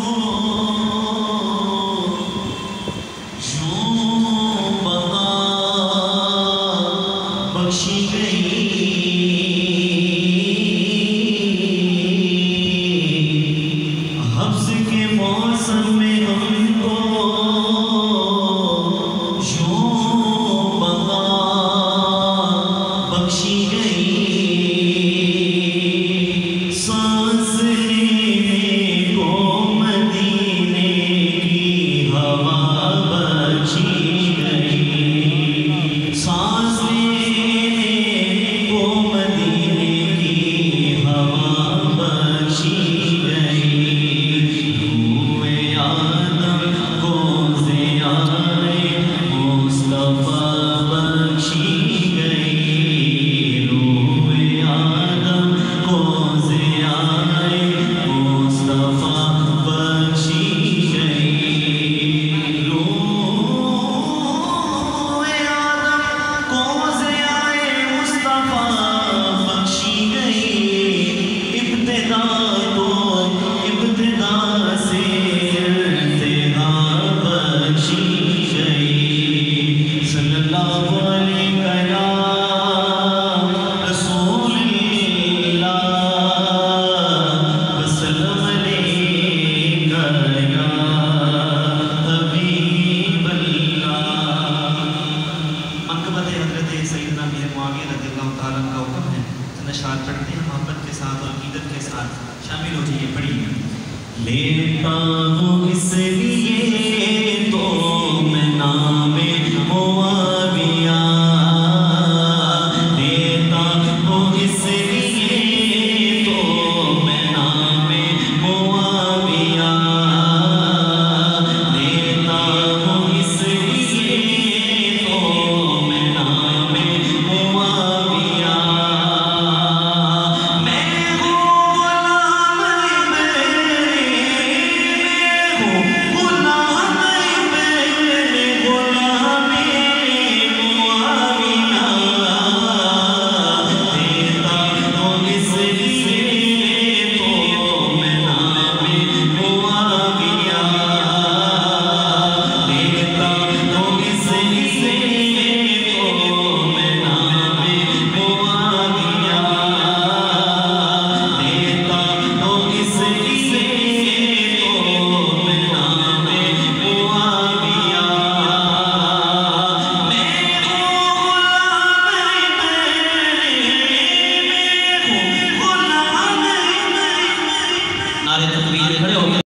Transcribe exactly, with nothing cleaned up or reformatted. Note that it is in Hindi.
अशआर पढ़ते हैं मोहब्बत के साथ और अकीदत के साथ। शामिल हो जाइए, पढ़िए। लेता हूँ इसलिए तो मैं नामे मुआविया, लेता हूँ इसलिए तो मैं नामे मुआविया, लेता हूँ इसलिए तो मैं नामे मुआविया। नारे तकबीर खड़े हो गए।